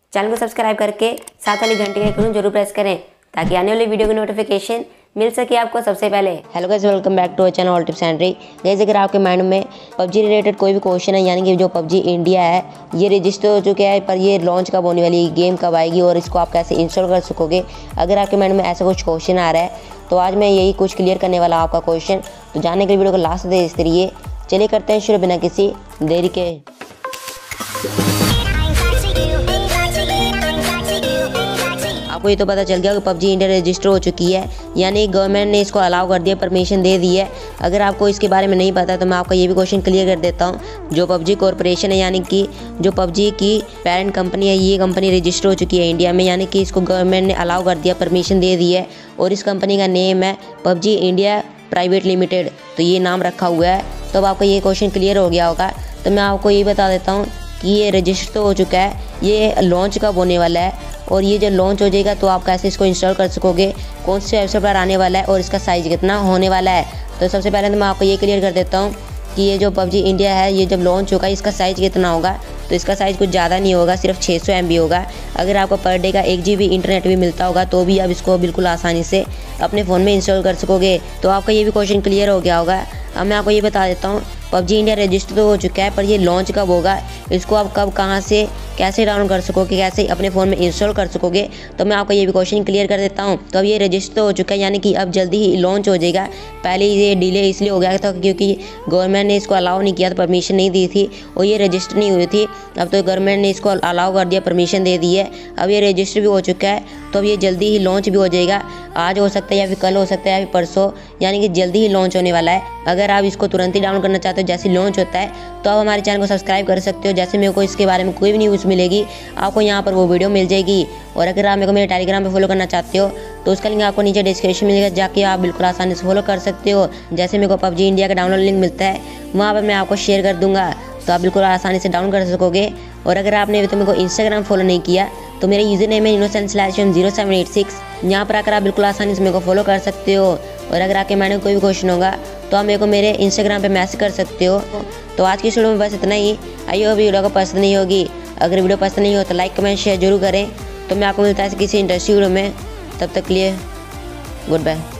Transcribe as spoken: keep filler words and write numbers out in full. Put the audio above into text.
Channel को subscribe करके साथ वाली घंटी के आइकन जरूर प्रेस करें ताकि आने वाली वीडियो की नोटिफिकेशन मिल सके आपको सबसे पहले। Hello guys, welcome back to our channel all tips and trick. Guys, अगर आपके माइंड में पबजी रिलेटेड कोई भी क्वेश्चन है, यानी कि जो पबजी इंडिया है ये रजिस्टर हो चुका है, पर ये लॉन्च कब होने वाली है, गेम कब आएगी और इसको आप कैसे इंस्टॉल कर सकोगे, अगर आपके माइंड में ऐसा कुछ क्वेश्चन आ रहा है तो आज मैं यही कुछ क्लियर करने वाला आपका क्वेश्चन। तो जानने के लिए वीडियो को लास्ट दे इस तरीके चलिए करते हैं शुरू बिना किसी देरी के। आपको ये तो पता चल गया कि पबजी इंडिया रजिस्टर हो चुकी है, यानी गवर्नमेंट ने इसको अलाउ कर दिया, परमिशन दे दी है। अगर आपको इसके बारे में नहीं पता तो मैं आपका ये भी क्वेश्चन क्लियर कर देता हूँ। जो पबजी कॉरपोरेशन है, यानी कि जो पबजी की पेरेंट कंपनी है, ये कंपनी रजिस्टर हो चुकी है इंडिया में, यानी कि इसको गवर्नमेंट ने अलाउ कर दिया, परमिशन दे दी है। और इस कंपनी का नेम है पबजी इंडिया प्राइवेट लिमिटेड, तो ये नाम रखा हुआ है। तो अब आपको ये क्वेश्चन क्लियर हो गया होगा। तो मैं आपको ये बता देता हूँ कि ये रजिस्टर तो हो चुका है, ये लॉन्च कब होने वाला है और ये जब लॉन्च हो जाएगा तो आप कैसे इसको इंस्टॉल कर सकोगे, कौन से वेबसाइट पर आने वाला है और इसका साइज़ कितना होने वाला है। तो सबसे पहले तो मैं आपको ये क्लियर कर देता हूँ कि ये जो पबजी इंडिया है ये जब लॉन्च होगा इसका साइज़ कितना होगा। तो इसका साइज़ कुछ ज़्यादा नहीं होगा, सिर्फ छः सौ एम बी होगा। अगर आपको पर डे का एक जी बी इंटरनेट भी मिलता होगा तो भी आप इसको बिल्कुल आसानी से अपने फ़ोन में इंस्टॉल कर सकोगे। तो आपका ये भी क्वेश्चन क्लियर हो गया होगा। अब मैं आपको ये बता देता हूँ, पबजी इंडिया रजिस्टर तो हो चुका है, पर ये लॉन्च कब होगा, इसको आप कब कहाँ से कैसे डाउनलोड कर सकोगे, कैसे अपने फ़ोन में इंस्टॉल कर सकोगे। तो मैं आपको ये भी क्वेश्चन क्लियर कर देता हूँ। तो अब ये रजिस्टर तो हो चुका है, यानी कि अब जल्दी ही लॉन्च हो जाएगा। पहले ये डिले इसलिए हो गया था क्योंकि गवर्नमेंट ने इसको अलाउ नहीं किया था, परमिशन नहीं दी थी और ये रजिस्टर नहीं हुई थी। अब तो गवर्नमेंट ने इसको अलाउ कर दिया, परमिशन दे दी है, अब ये रजिस्टर भी हो चुका है। तो अब ये जल्दी ही लॉन्च भी हो जाएगा, आज हो सकता है या फिर कल हो सकता है या फिर परसों, यानी कि जल्दी ही लॉन्च होने वाला है। अगर आप इसको तुरंत ही डाउनलोड करना चाहते हो जैसे लॉन्च होता है तो आप हमारे चैनल को सब्सक्राइब कर सकते हो। जैसे मेरे को इसके बारे में कोई भी न्यूज़ मिलेगी आपको यहाँ पर वो वीडियो मिल जाएगी। और अगर आप मेरे को मेरे टेलीग्राम पे फॉलो करना चाहते हो तो उसका लिंक आपको नीचे डिस्क्रिप्शन मिलेगा, जाके आप बिल्कुल आसानी से फॉलो कर सकते हो। जैसे मेरे को पबजी इंडिया का डाउनलोड लिंक मिलता है वहाँ पर मैं आपको शेयर कर दूँगा, तो आप बिल्कुल आसानी से डाउनलोड कर सकोगे। और अगर आपने अभी तो मेरे को इंस्टाग्राम फॉलो नहीं किया तो मेरा यूज़र नेम है innocent slash zero seven eight six, यहाँ पर आकर आप बिल्कुल आसानी से मेरे को फॉलो कर सकते हो। और अगर आपके माइंड में कोई भी क्वेश्चन होगा तो आप मेरे को मेरे इंस्टाग्राम पे मैसेज कर सकते हो। तो आज की वीडियो में बस इतना ही। आई होप वीडियो को पसंद नहीं होगी, अगर वीडियो पसंद नहीं हो तो लाइक कमेंट शेयर जरूर करें। तो मैं आपको मिलता है किसी इंटरेस्टिंग वीडियो में, तब तक के लिए गुड बाय।